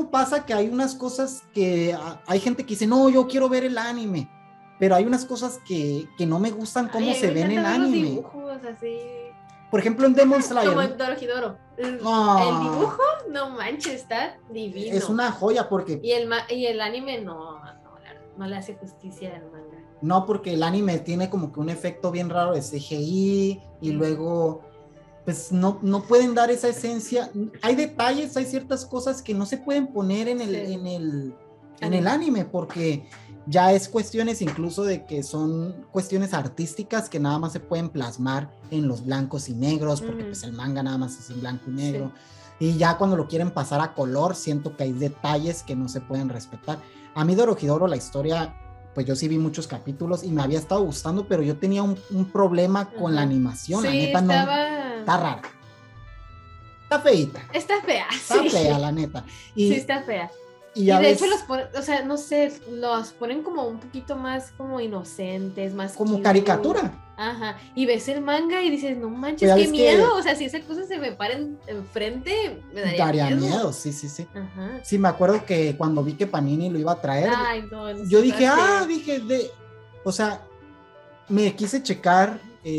luego pasa que hay unas cosas que hay gente que dice, no, yo quiero ver el anime, pero hay unas cosas que no me gustan cómo se ven en anime. Los dibujos así. Por ejemplo, en Demon Slayer. Como en Dorohedoro. No. El dibujo, no manches, está divino. Es una joya porque... Y el anime no le hace justicia al manga. No, porque el anime tiene como que un efecto bien raro de CGI y luego pues no pueden dar esa esencia. Hay detalles, hay ciertas cosas que no se pueden poner en el anime porque ya es cuestiones incluso de que son cuestiones artísticas que nada más se pueden plasmar en los blancos y negros porque pues el manga nada más es en blanco y negro. Y ya cuando lo quieren pasar a color siento que hay detalles que no se pueden respetar. A mí Dorohedoro la historia, pues yo sí vi muchos capítulos y me había estado gustando, pero yo tenía un problema con la animación, la neta está rara. Está feíta. Está fea, Está fea, la neta. Sí, está fea. Y de hecho los ponen, o sea, no sé, los ponen como un poquito más como inocentes, más como cute. Caricatura. Ajá, y ves el manga y dices, no manches, qué miedo, o sea, si esa cosa se me para enfrente, me daría miedo. Sí. Ajá. Sí, me acuerdo que cuando vi que Panini lo iba a traer, yo dije, o sea, me quise checar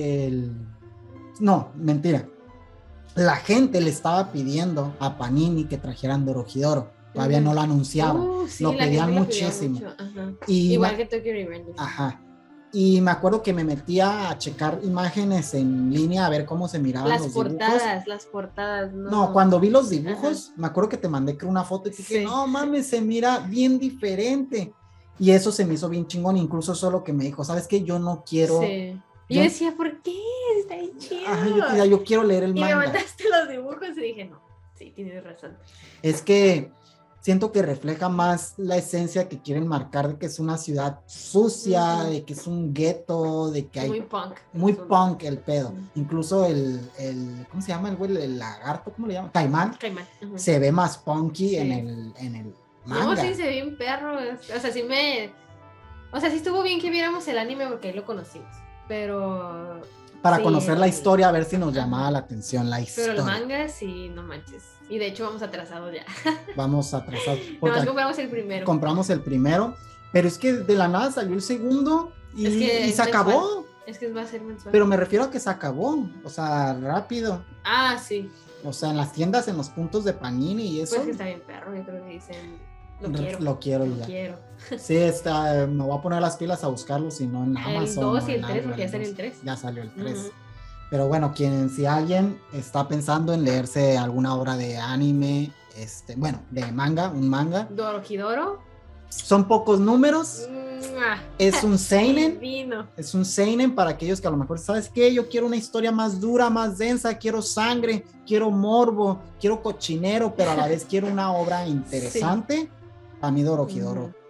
no, mentira, la gente le estaba pidiendo a Panini que trajeran Dorohedoro. Todavía no lo anunciaban, sí, lo pedían muchísimo. Igual que Tokyo Revengers. Ajá. Y me acuerdo que me metía a checar imágenes en línea a ver cómo se miraban los dibujos. Las portadas. No, cuando vi los dibujos, me acuerdo que te mandé una foto y dije, no mames, se mira bien diferente. Y eso se me hizo bien chingón, incluso solo que me dijo, ¿sabes qué? Yo no quiero... Sí. Yo decía, ¿por qué? Está bien chido. Ajá, yo quiero leer el manga. Y me mandaste los dibujos y dije, no, sí, tienes razón. Es que siento que refleja más la esencia que quieren marcar de que es una ciudad sucia, de que es un gueto, de que hay... Muy punk el pedo. Incluso el ¿cómo se llama el güey? El lagarto, ¿cómo le llaman? Caimán. Se ve más punky en el manga. No, sí, se ve bien perro. O sea, sí estuvo bien que viéramos el anime porque ahí lo conocimos. Pero... Para conocer la historia, a ver si nos llamaba la atención la historia. Pero el manga, sí, no manches. Y de hecho vamos atrasados ya. Vamos atrasados. Nos compramos el primero. Compramos el primero, pero es que de la nada salió el segundo y se acabó. Es que va a ser mensual. Pero me refiero a que se acabó, o sea, rápido. Ah, sí. O sea, en las tiendas, en los puntos de Panini y eso. Pues que está bien perro, yo creo que dicen... Lo quiero. Sí, me voy a poner las pilas a buscarlo, si no en Amazon. El 2 y el 3, porque ya salió el 3. Ya salió el 3. Pero bueno, si alguien está pensando en leerse alguna obra de anime, de manga, un manga. Dorohedoro. Son pocos números. Es un seinen. Divino. Es un seinen para aquellos que a lo mejor, ¿sabes qué? Yo quiero una historia más dura, más densa, quiero sangre, quiero morbo, quiero cochinero, pero a la vez quiero una obra interesante. A mí Dorohedoro